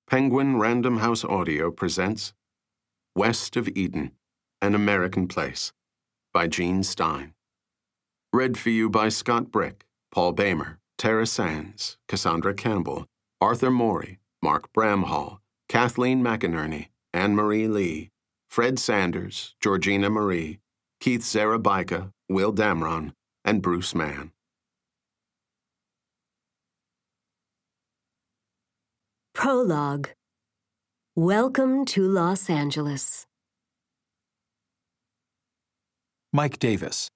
Penguin Random House Audio presents West of Eden, An American Place by Gene Stein. Read for you by Scott Brick, Paul Bamer, Tara Sands, Cassandra Campbell, Arthur Morey, Mark Bramhall, Kathleen McInerney, Anne-Marie Lee, Fred Sanders, Georgina Marie, Keith Zarabica, Will Damron, and Bruce Mann. Prologue. Welcome to Los Angeles. Mike Davis.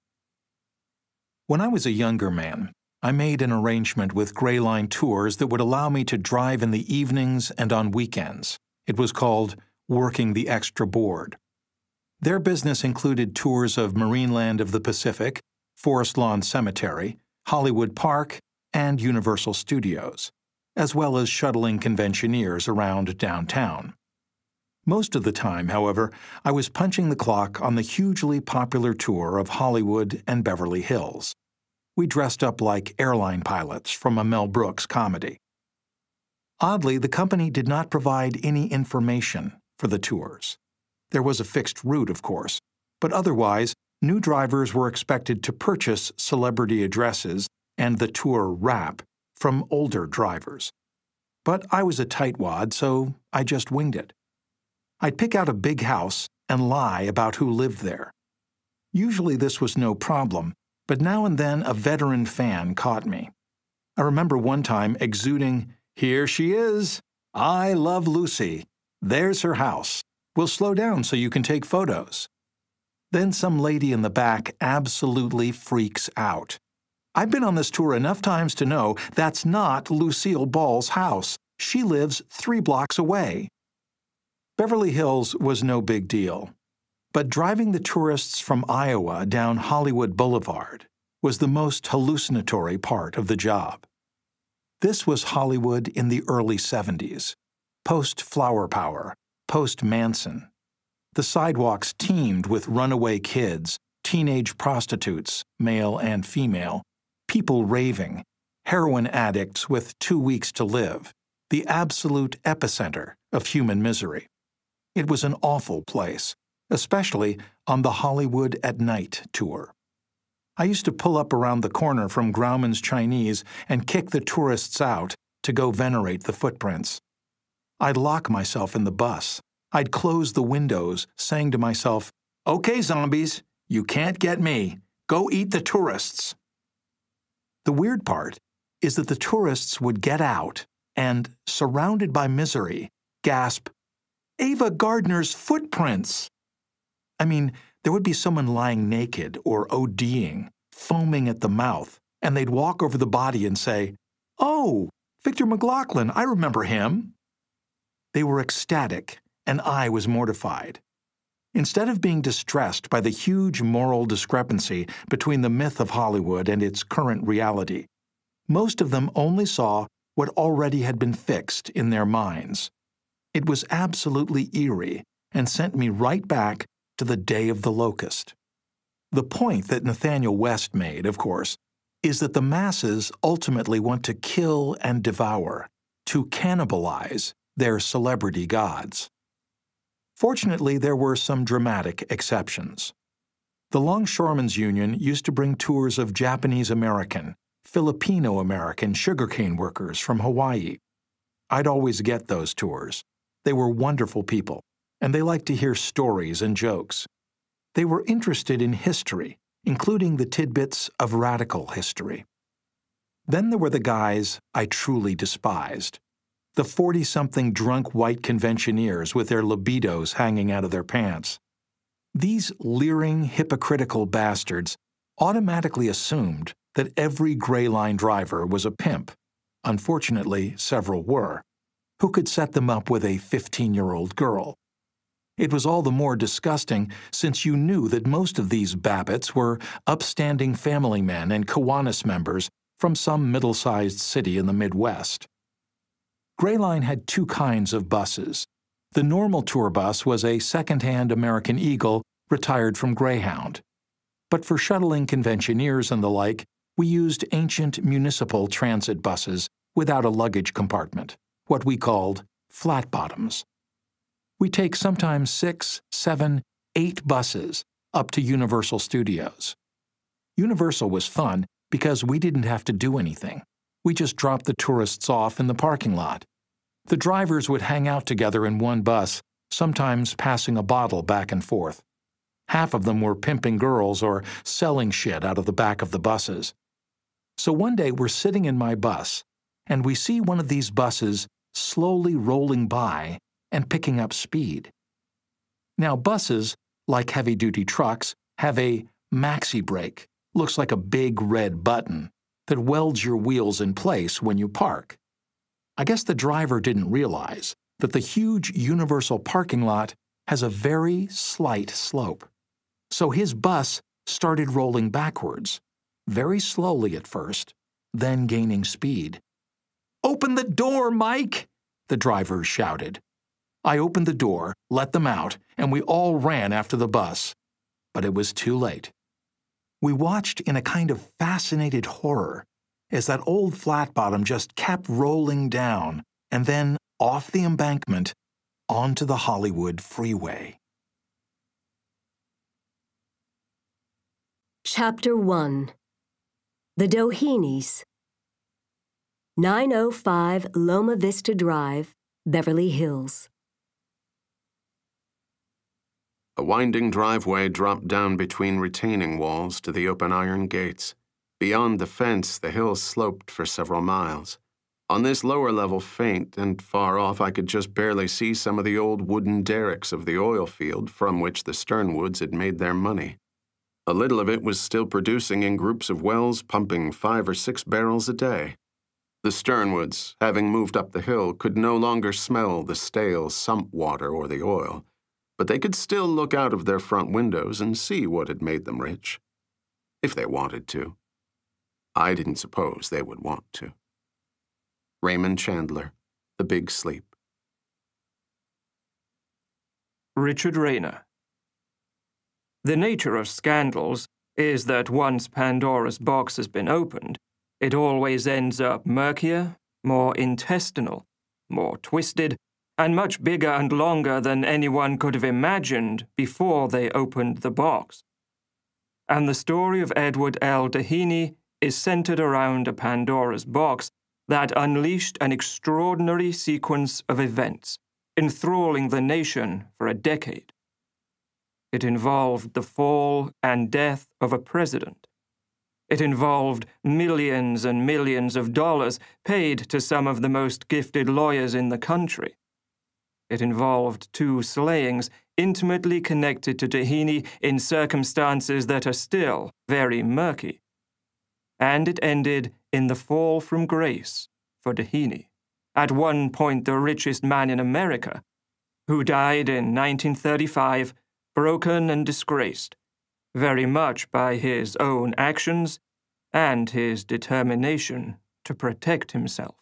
When I was a younger man, I made an arrangement with Gray Line Tours that would allow me to drive in the evenings and on weekends. It was called Working the Extra Board. Their business included tours of Marineland of the Pacific, Forest Lawn Cemetery, Hollywood Park, and Universal Studios, as well as shuttling conventioneers around downtown. Most of the time, however, I was punching the clock on the hugely popular tour of Hollywood and Beverly Hills. We dressed up like airline pilots from a Mel Brooks comedy. Oddly, the company did not provide any information for the tours. There was a fixed route, of course, but otherwise, new drivers were expected to purchase celebrity addresses and the tour wrap from older drivers. But I was a tightwad, so I just winged it. I'd pick out a big house and lie about who lived there. Usually this was no problem, but now and then a veteran fan caught me. I remember one time exuding, "Here she is! I love Lucy. There's her house. We'll slow down so you can take photos." Then some lady in the back absolutely freaks out. I've been on this tour enough times to know that's not Lucille Ball's house. She lives 3 blocks away. Beverly Hills was no big deal, but driving the tourists from Iowa down Hollywood Boulevard was the most hallucinatory part of the job. This was Hollywood in the early 70s, post-Flower Power, post-Manson. The sidewalks teemed with runaway kids, teenage prostitutes, male and female, people raving, heroin addicts with 2 weeks to live, the absolute epicenter of human misery. It was an awful place, especially on the Hollywood at Night tour. I used to pull up around the corner from Grauman's Chinese and kick the tourists out to go venerate the footprints. I'd lock myself in the bus. I'd close the windows, saying to myself, "Okay, zombies, you can't get me. Go eat the tourists." The weird part is that the tourists would get out and, surrounded by misery, gasp, "Ava Gardner's footprints!" I mean, there would be someone lying naked or ODing, foaming at the mouth, and they'd walk over the body and say, "Oh, Victor McLaughlin, I remember him." They were ecstatic, and I was mortified. Instead of being distressed by the huge moral discrepancy between the myth of Hollywood and its current reality, most of them only saw what already had been fixed in their minds. It was absolutely eerie and sent me right back to the day of the locust. The point that Nathaniel West made, of course, is that the masses ultimately want to kill and devour, to cannibalize their celebrity gods. Fortunately, there were some dramatic exceptions. The Longshoremen's Union used to bring tours of Japanese-American, Filipino-American sugarcane workers from Hawaii. I'd always get those tours. They were wonderful people, and they liked to hear stories and jokes. They were interested in history, including the tidbits of radical history. Then there were the guys I truly despised. The 40-something drunk white conventioneers with their libidos hanging out of their pants. These leering, hypocritical bastards automatically assumed that every Gray Line driver was a pimp. Unfortunately, several were, who could set them up with a 15-year-old girl. It was all the more disgusting since you knew that most of these Babbitts were upstanding family men and Kiwanis members from some middle-sized city in the Midwest. Gray Line had 2 kinds of buses. The normal tour bus was a second-hand American Eagle retired from Greyhound. But for shuttling conventioneers and the like, we used ancient municipal transit buses without a luggage compartment, what we called flat bottoms. We take sometimes 6, 7, 8 buses up to Universal Studios. Universal was fun because we didn't have to do anything. We just dropped the tourists off in the parking lot. The drivers would hang out together in one bus, sometimes passing a bottle back and forth. Half of them were pimping girls or selling shit out of the back of the buses. So one day we're sitting in my bus, and we see one of these buses slowly rolling by and picking up speed. Now buses, like heavy-duty trucks, have a maxi brake, looks like a big red button, that welds your wheels in place when you park. I guess the driver didn't realize that the huge Universal parking lot has a very slight slope. So his bus started rolling backwards, very slowly at first, then gaining speed. "Open the door, Mike!" the driver shouted. I opened the door, let them out, and we all ran after the bus. But it was too late. We watched in a kind of fascinated horror as that old flat bottom just kept rolling down and then off the embankment onto the Hollywood freeway. Chapter 1. The Dohenys. 905 Loma Vista Drive, Beverly Hills. A winding driveway dropped down between retaining walls to the open iron gates. Beyond the fence, the hill sloped for several miles. On this lower level, faint and far off, I could just barely see some of the old wooden derricks of the oil field from which the Sternwoods had made their money. A little of it was still producing in groups of wells, pumping 5 or 6 barrels a day. The Sternwoods, having moved up the hill, could no longer smell the stale sump water or the oil, but they could still look out of their front windows and see what had made them rich, if they wanted to. I didn't suppose they would want to. Raymond Chandler, The Big Sleep. Richard Rayner. The nature of scandals is that once Pandora's box has been opened, it always ends up murkier, more intestinal, more twisted, and much bigger and longer than anyone could have imagined before they opened the box. And the story of Edward L. Doheny is centered around a Pandora's box that unleashed an extraordinary sequence of events, enthralling the nation for a decade. It involved the fall and death of a president. It involved millions and millions of dollars paid to some of the most gifted lawyers in the country. It involved 2 slayings intimately connected to Doheny in circumstances that are still very murky. And it ended in the fall from grace for Doheny, at one point the richest man in America, who died in 1935, broken and disgraced, very much by his own actions and his determination to protect himself.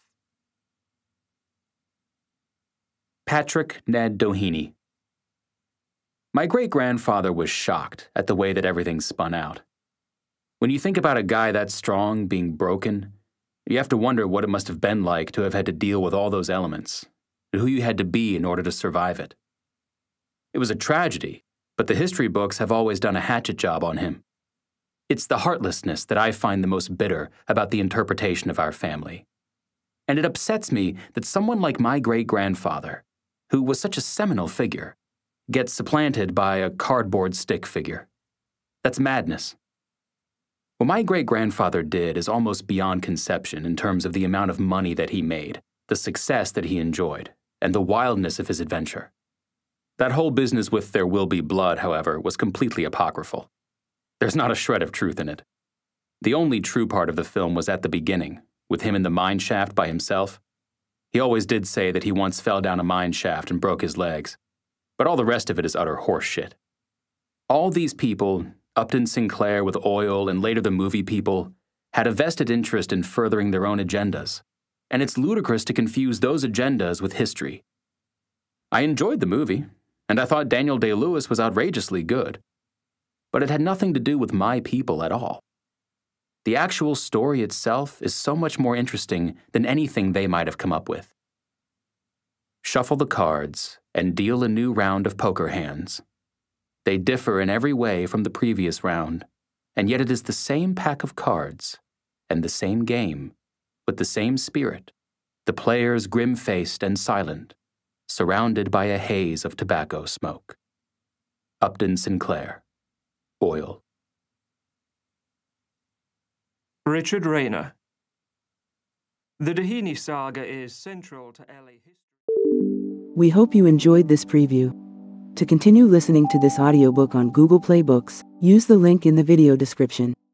Patrick Ned Doheny. My great-grandfather was shocked at the way that everything spun out. When you think about a guy that strong being broken, you have to wonder what it must have been like to have had to deal with all those elements, and who you had to be in order to survive it. It was a tragedy, but the history books have always done a hatchet job on him. It's the heartlessness that I find the most bitter about the interpretation of our family. And it upsets me that someone like my great-grandfather, who was such a seminal figure, gets supplanted by a cardboard stick figure. That's madness. What my great-grandfather did is almost beyond conception in terms of the amount of money that he made, the success that he enjoyed, and the wildness of his adventure. That whole business with There Will Be Blood, however, was completely apocryphal. There's not a shred of truth in it. The only true part of the film was at the beginning, with him in the mine shaft by himself. He always did say that he once fell down a mine shaft and broke his legs, but all the rest of it is utter horse shit. All these people, Upton Sinclair with oil and later the movie people, had a vested interest in furthering their own agendas, and it's ludicrous to confuse those agendas with history. I enjoyed the movie, and I thought Daniel Day-Lewis was outrageously good, but it had nothing to do with my people at all. The actual story itself is so much more interesting than anything they might have come up with. shuffle the cards, and deal a new round of poker hands. They differ in every way from the previous round, and yet it is the same pack of cards and the same game, with the same spirit, the players grim-faced and silent, surrounded by a haze of tobacco smoke. Upton Sinclair, Oil. Richard Rayner. The Dohenys saga is central to LA history. We hope you enjoyed this preview. To continue listening to this audiobook on Google Play Books, use the link in the video description.